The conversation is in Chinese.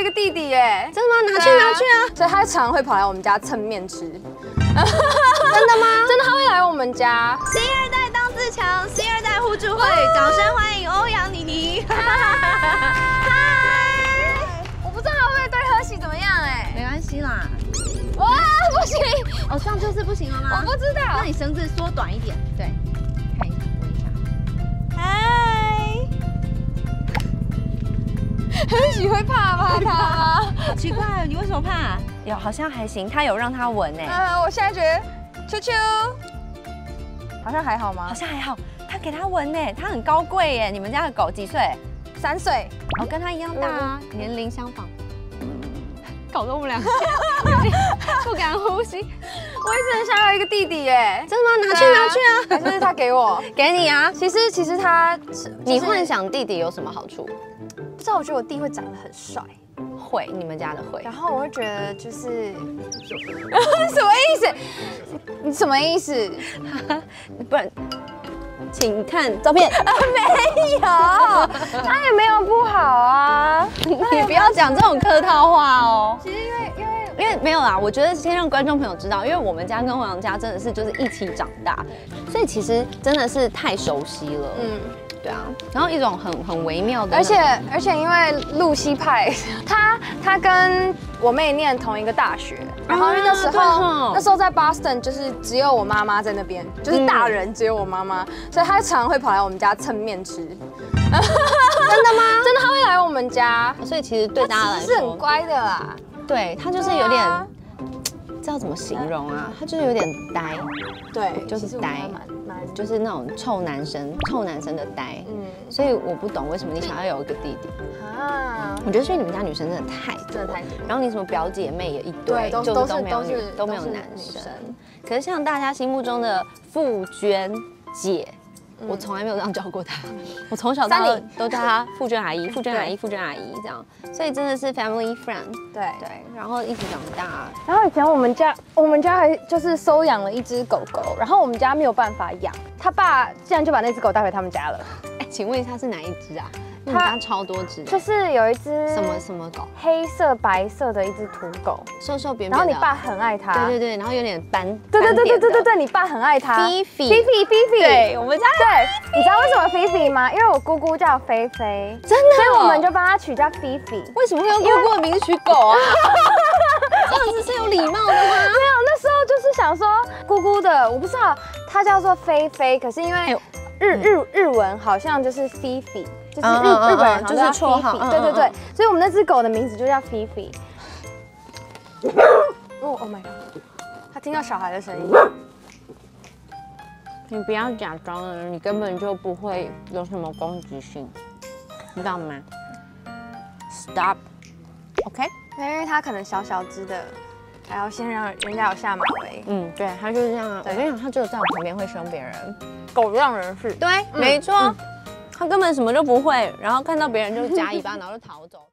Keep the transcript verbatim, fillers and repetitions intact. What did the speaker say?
个弟弟耶， 真的吗？拿去拿去啊！ 所以他常常会跑来我们家蹭面吃。真的吗？真的，他会来我们家。 新二代当自强，新二代互助会，掌声欢迎欧阳妮妮。 嗨，我不知道他会不会对贺喜怎么样哎。 没关系啦。 哇，不行！ 哦，这样就是不行了吗？ 我不知道。 那你绳子缩短一点，对，看一下，闻一下。 嗨，贺喜会怕怕他吗？ 好奇怪，你为什么怕？有，好像还行，他有让他闻哎。 嗯，我现在觉得，啾啾，好像还好吗？ 好像还好，他给他闻哎，他很高贵耶。你们家的狗几岁？ 三岁， 哦，跟他一样大啊，年龄相仿。搞得我们两个不敢呼吸。 我一直很想要一个弟弟耶。 真的吗？拿去拿去啊！ 还是他给我？ 给你啊。 其实其实他， 你幻想弟弟有什么好处？ 不知道，我觉得我弟会长得很帅。 会，你们家的会。 然后我会觉得就是什么意思？你什么意思？ 不然，请看照片。 没有，他也没有不好啊。 你不要讲这种客套话哦。 其实因为因为因为没有啦，我觉得先让观众朋友知道，因为我们家跟欧阳家真的是就是一起长大，所以其实真的是太熟悉了。嗯。对啊，然后一种很很微妙的， 而且而且因为露西派，他他跟我妹念同一个大学，然后那时候那时候在 Boston 就是只有我妈妈在那边，就是大人只有我妈妈，所以他常常会跑来我们家蹭面吃。真的吗？真的，他会来我们家， 所以其实对大家来说是很乖的啦。 对他就是有点，这要怎么形容啊？他就是有点呆， 对， 就是呆。就是那种臭男生，臭男生的呆，嗯，所以我不懂为什么你想要有一个弟弟啊？我觉得是因为你们家女生真的太多，太多，然后你什么表姐妹也一堆，就是都没有女，都没有男生。可是像大家心目中的傅娟姐，我从来没有这样叫过她，我从小到大都叫她傅娟阿姨、傅娟阿姨、傅娟阿姨这样，所以真的是 family friend， 对对，然后一直长大。 然后以前我们家我们家还就是收养了一只狗狗，然后我们家没有办法养，他爸竟然就把那只狗带回他们家了。 哎，请问一下是哪一只啊？你们家超多只， 就是有一只什么什么狗， 黑色白色的一只土狗， 瘦瘦扁扁的。 然后你爸很爱它， 对对对，然后有点斑， 对对对对对对对，你爸很爱它。 菲菲菲菲菲菲， 对，我们家对，你知道为什么菲菲吗？因为我姑姑叫菲菲， 真的， 所以我们就帮她取叫菲菲。 为什么会用姑姑的名字取狗啊？这样子是有礼貌的吗？没有，那时候就是想说姑姑的，我不知道它叫做菲菲，可是因为日日日文好像就是菲菲。就是日日本人就是绰号，对对对，所以我们那只狗的名字就叫菲菲。哦 ，Oh my god！ 它听到小孩的声音。 你不要假装了，你根本就不会有什么攻击性，你知道吗 ？Stop，OK？ 因为它可能小小只的，还要先让人家有下马威。 嗯，对，它就是这样啊。我跟你讲，它只有在我旁边会凶别人， 狗让人是。 对，没错。他根本什么都不会，然后看到别人就夹尾巴，然后就逃走。